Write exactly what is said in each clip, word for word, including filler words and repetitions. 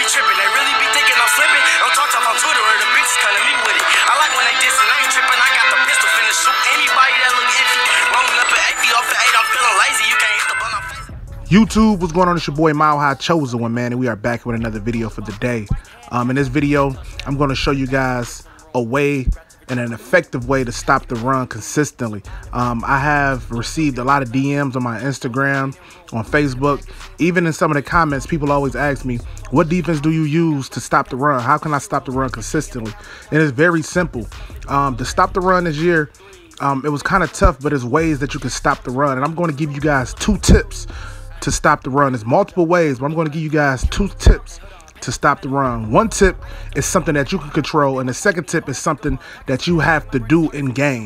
be tripping. They really be thinking I'm slipping. Don't talk tough on Twitter or the bitches come to me with it. I like when they dissing. I ain't tripping. I got the pistol finna shoot anybody that look iffy. Rolling up an eighty off the eight. I'm feeling lazy. You can't hit the ball on face. YouTube, what's going on? It's your boy Mile High Chosen One, man, and we are back with another video for the day. Um, in this video, I'm going to show you guys a way and an effective way to stop the run consistently. Um, I have received a lot of D Ms on my Instagram, on Facebook, even in some of the comments. People always ask me, what defense do you use to stop the run? How can I stop the run consistently? And it's very simple. Um, to stop the run this year, um, it was kind of tough, but there's ways that you can stop the run. And I'm going to give you guys two tips to stop the run. There's multiple ways, but I'm going to give you guys two tips to stop the run. One tip is something that you can control, and the second tip is something that you have to do in game.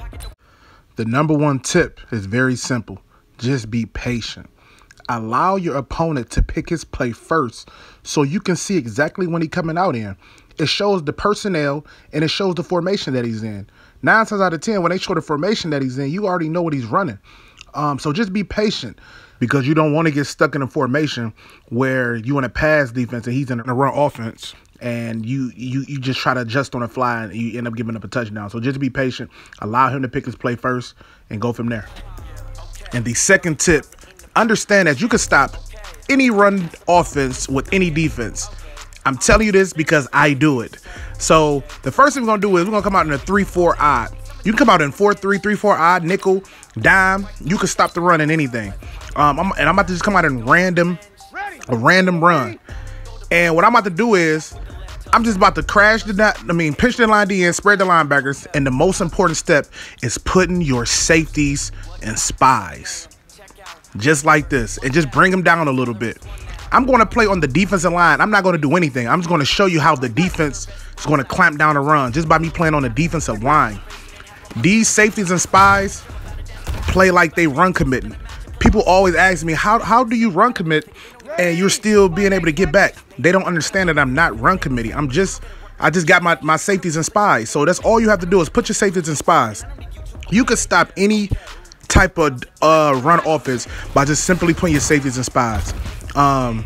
The number one tip is very simple. Just be patient. Allow your opponent to pick his play first so you can see exactly when he's coming out in. It shows the personnel and it shows the formation that he's in. Nine times out of ten, when they show the formation that he's in, you already know what he's running. Um, so just be patient, because you don't want to get stuck in a formation where you in a pass defense and he's in a run offense, and you you you just try to adjust on the fly and you end up giving up a touchdown. So just be patient, allow him to pick his play first, and go from there. And the second tip, understand that you can stop any run offense with any defense. I'm telling you this because I do it. So the first thing we're gonna do is we're gonna come out in a three four odd. You can come out in four three, three four odd, nickel, dime. You can stop the run in anything. Um, I'm, and I'm about to just come out in random, a random run. And what I'm about to do is, I'm just about to crash the, I mean, pinch the line D and spread the linebackers. And the most important step is putting your safeties and spies, just like this, and just bring them down a little bit. I'm going to play on the defensive line. I'm not going to do anything. I'm just going to show you how the defense is going to clamp down a run just by me playing on the defensive line. These safeties and spies play like they run committing. People always ask me, how, how do you run commit and you're still being able to get back? They don't understand that I'm not run committing. I'm just, I just got my, my safeties and spies. So that's all you have to do is put your safeties and spies. You could stop any type of uh, run offense by just simply putting your safeties and spies. Um,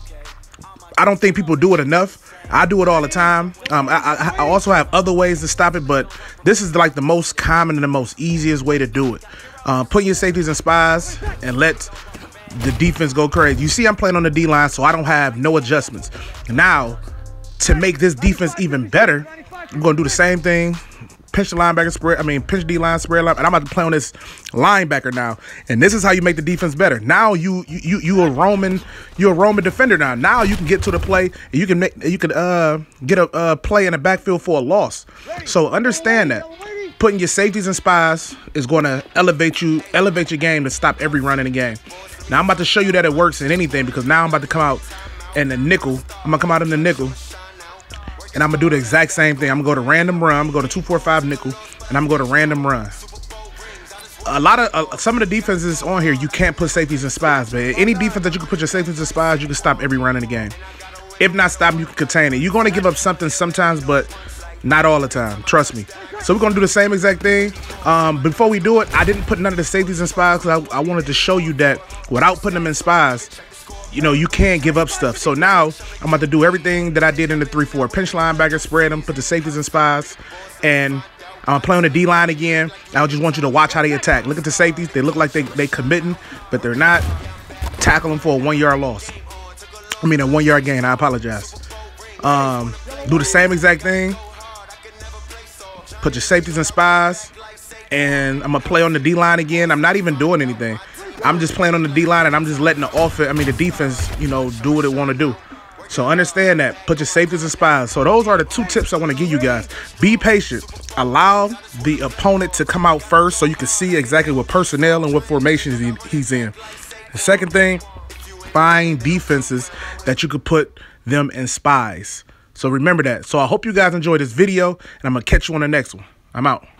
I don't think people do it enough. I do it all the time. Um, I, I also have other ways to stop it, but this is like the most common and the most easiest way to do it. Uh, put your safeties and spies and let the defense go crazy. You see, I'm playing on the D-line, so I don't have no adjustments. Now, to make this defense even better, I'm going to do the same thing. Pinch the linebacker spread, I mean, pinch D-line, spread line, and I'm about to play on this linebacker now. And this is how you make the defense better. Now you you you a Roman, you're a Roman defender now. Now you can get to the play, and you can make you can uh get a uh, play in the backfield for a loss. So understand that putting your safeties and spies is going to elevate you, elevate your game to stop every run in the game. Now I'm about to show you that it works in anything, because now I'm about to come out in the nickel. I'm gonna come out in the nickel. And I'm going to do the exact same thing. I'm going to go to random run. I'm going to go to two four five nickel. And I'm going to go to random run. A lot of, uh, some of the defenses on here, you can't put safeties and spies. But any defense that you can put your safeties and spies, you can stop every run in the game. If not stop, you can contain it. You're going to give up something sometimes, but not all the time. Trust me. So we're going to do the same exact thing. Um, before we do it, I didn't put none of the safeties and spies because I, I wanted to show you that without putting them in spies, you know, you can't give up stuff. So now I'm about to do everything that I did in the three four. Pinch linebacker, spread them, put the safeties and spies, and I'm going to play on the D-line again. I just want you to watch how they attack. Look at the safeties. They look like they, they committing, but they're not. Tackle them for a one-yard loss. I mean, a one-yard gain. I apologize. Um, do the same exact thing. Put your safeties and spies, and I'm going to play on the D-line again. I'm not even doing anything. I'm just playing on the D-line, and I'm just letting the offense, I mean, the defense, you know, do what it want to do. So understand that. Put your safeties and spies. So those are the two tips I want to give you guys. Be patient. Allow the opponent to come out first so you can see exactly what personnel and what formations he, he's in. The second thing, find defenses that you could put them in spies. So remember that. So I hope you guys enjoyed this video, and I'm going to catch you on the next one. I'm out.